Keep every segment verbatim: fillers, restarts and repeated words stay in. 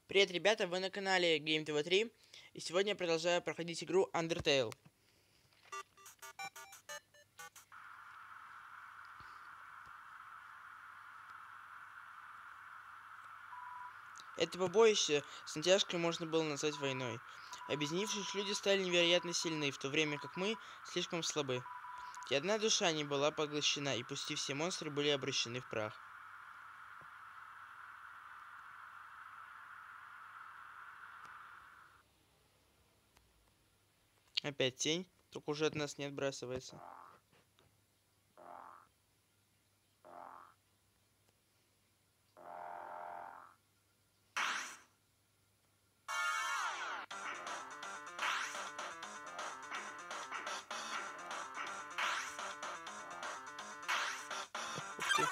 Привет, ребята, вы на канале Game ти ви три, и сегодня я продолжаю проходить игру Undertale. Это побоище с натяжкой можно было назвать войной. Объединившись, люди стали невероятно сильны, в то время как мы слишком слабы. И одна душа не была поглощена, и почти все монстры были обращены в прах. Опять тень, только уже от нас не отбрасывается. Ух ты.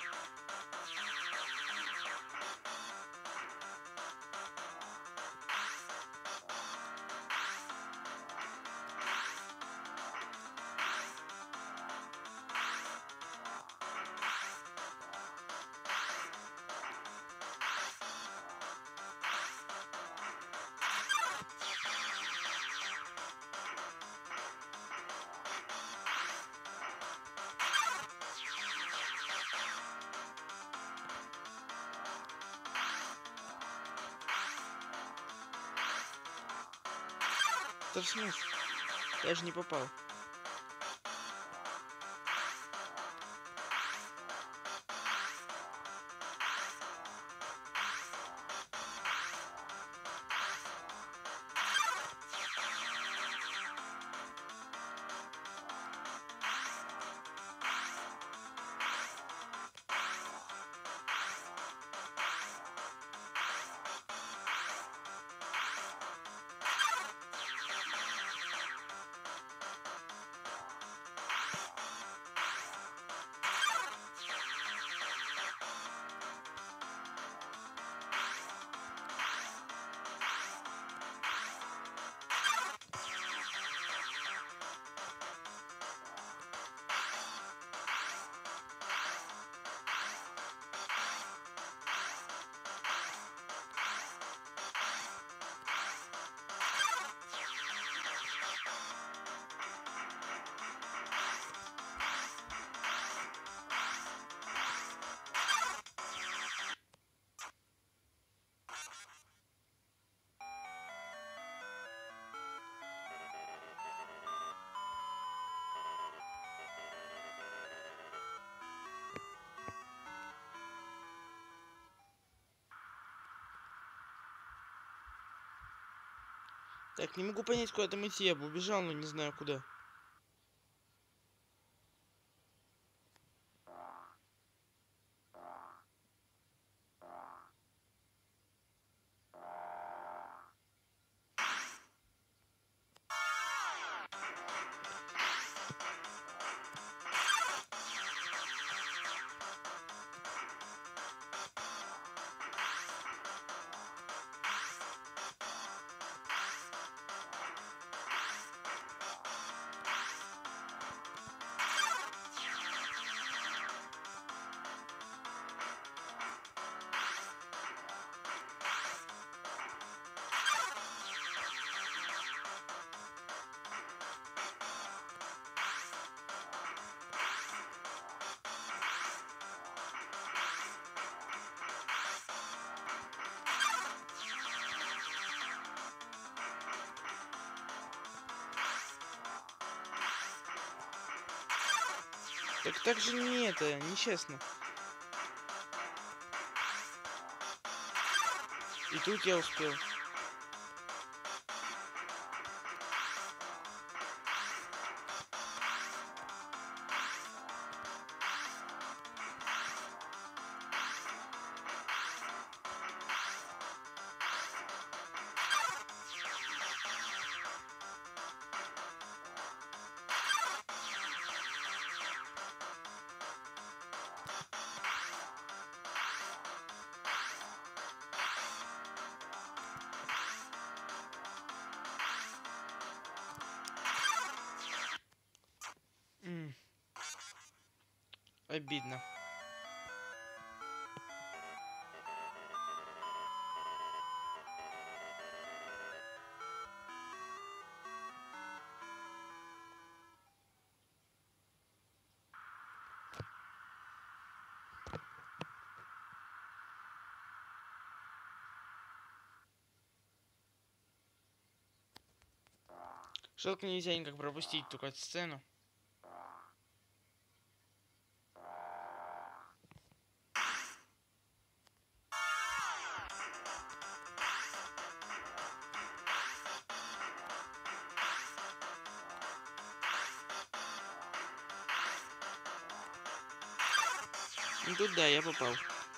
Да в смысле? Я же не попал. Так, не могу понять, куда там идти. Я бы убежал, но не знаю куда. Так так же не это, нечестно. И тут я успел. М. Обидно. Жалко, нельзя никак пропустить ту сцену. Ну тут да, я попал.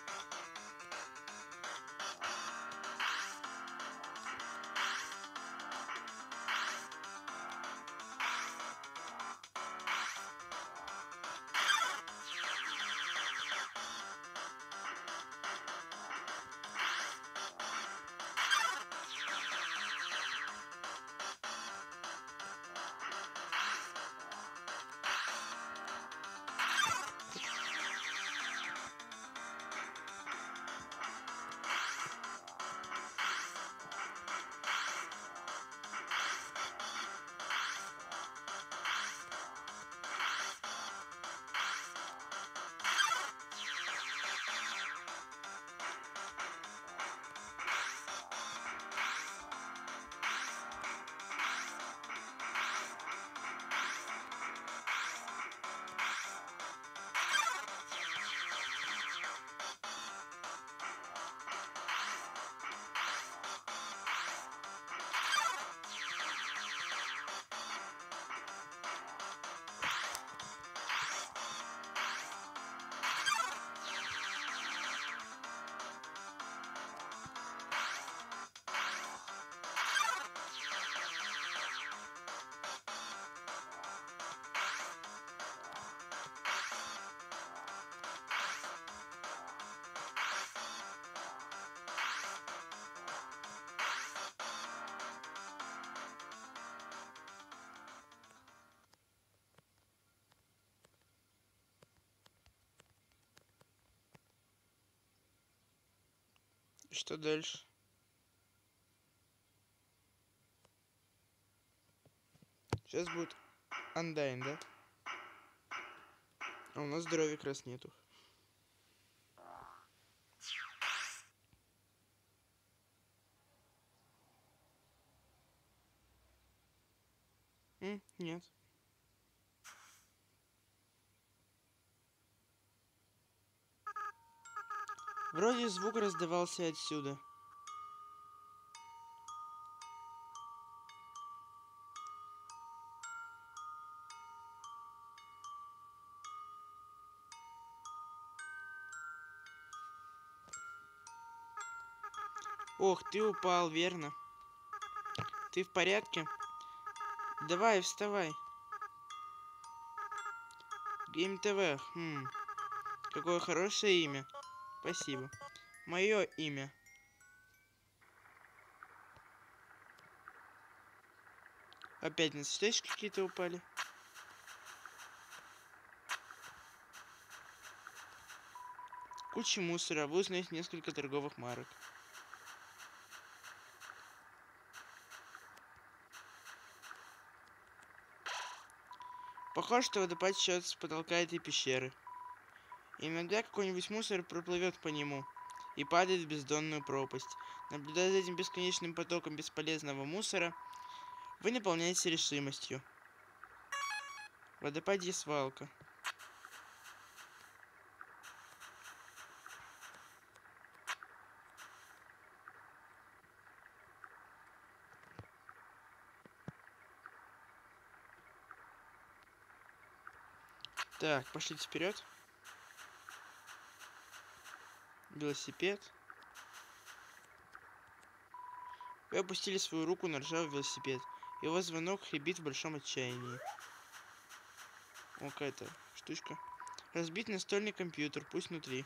Что дальше? Сейчас будет Undying, да? А у нас здоровья как раз нету. М, нет. Вроде звук раздавался отсюда. Ох, ты упал, верно? Ты в порядке? Давай, вставай. Гейм ТВ. Хм. Какое хорошее имя. Спасибо. Мое имя. Опять на цветочки какие-то упали. Куча мусора. Вы узнаете несколько торговых марок. Похоже, что водопад течет с потолка этой пещеры. Иногда какой-нибудь мусор проплывет по нему и падает в бездонную пропасть. Наблюдая за этим бесконечным потоком бесполезного мусора, вы наполняетесь решимостью. В водопаде свалка. Так, пошлите вперед. Велосипед. Вы опустили свою руку на ржавый велосипед. Его звонок хрипит в большом отчаянии. О, какая-то штучка. Разбит настольный компьютер, пусть внутри.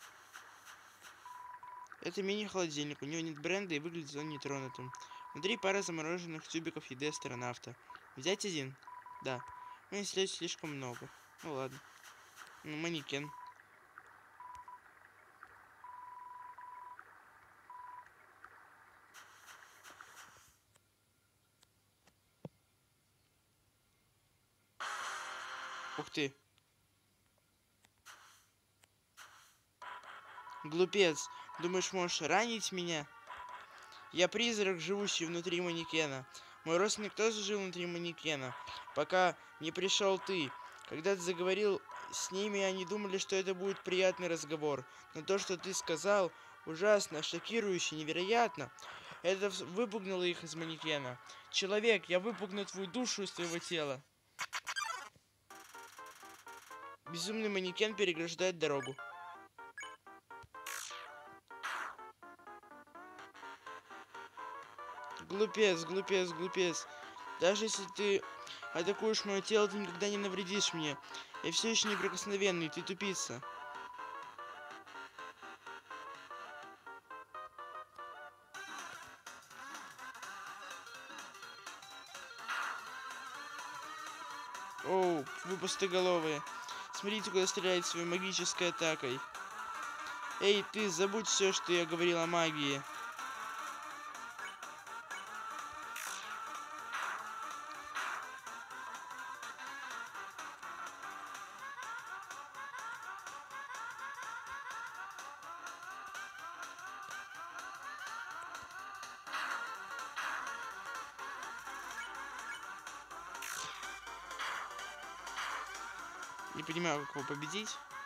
Это мини-холодильник, у него нет бренда и выглядит он нетронутым. Внутри пара замороженных тюбиков еды астронавта. Взять один? Да. Ну, если слишком много. Ну ладно. Ну, манекен. Ух ты. Глупец. Думаешь, можешь ранить меня? Я призрак, живущий внутри манекена. Мой родственник тоже жил внутри манекена, пока не пришел ты. Когда ты заговорил с ними, они думали, что это будет приятный разговор. Но то, что ты сказал, ужасно, шокирующе, невероятно. Это вс- выпугнуло их из манекена. Человек, я выпугну твою душу из твоего тела. Безумный манекен переграждает дорогу. Глупец, глупец, глупец. Даже если ты атакуешь мое тело, ты никогда не навредишь мне. Я все еще неприкосновенный, ты тупица. Оу, вы пустоголовые. Смотрите, куда стреляет своей магической атакой. Эй, ты, забудь все, что я говорил о магии. Не понимаю, как его победить.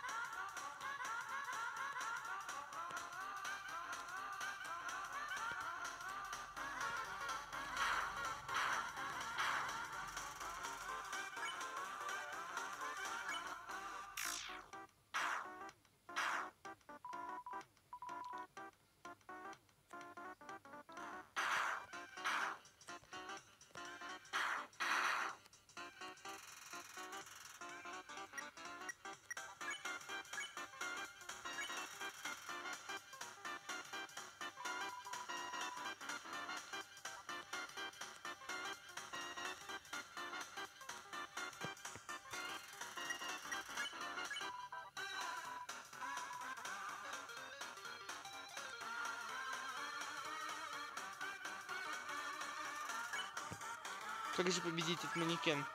Как же победить этот манекен?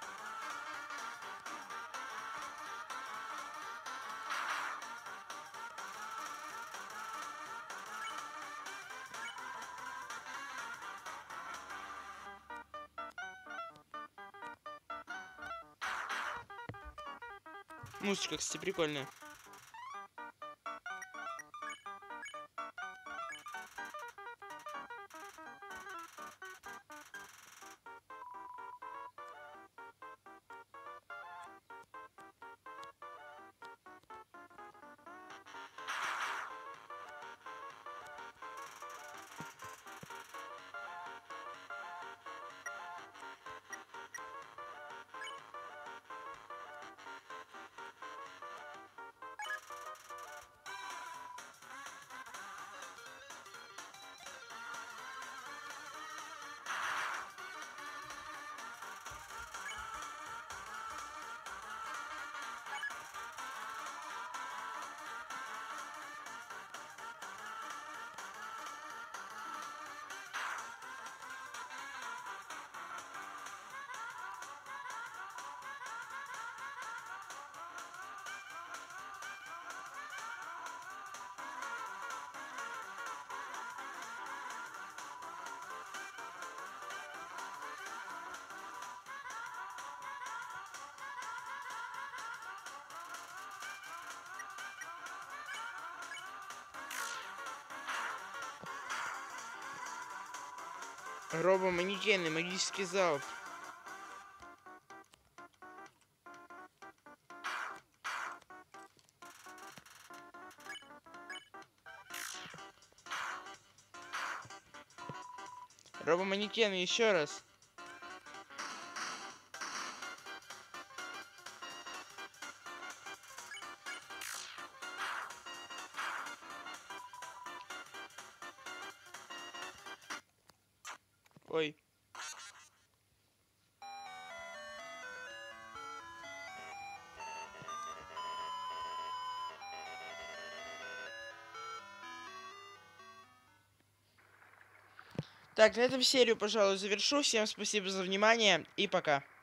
Музычка, кстати, прикольная. Робо-манекены, магический залп. Робо-манекены, еще раз. Ой. Так, на этом серию, пожалуй, завершу. Всем спасибо за внимание и пока.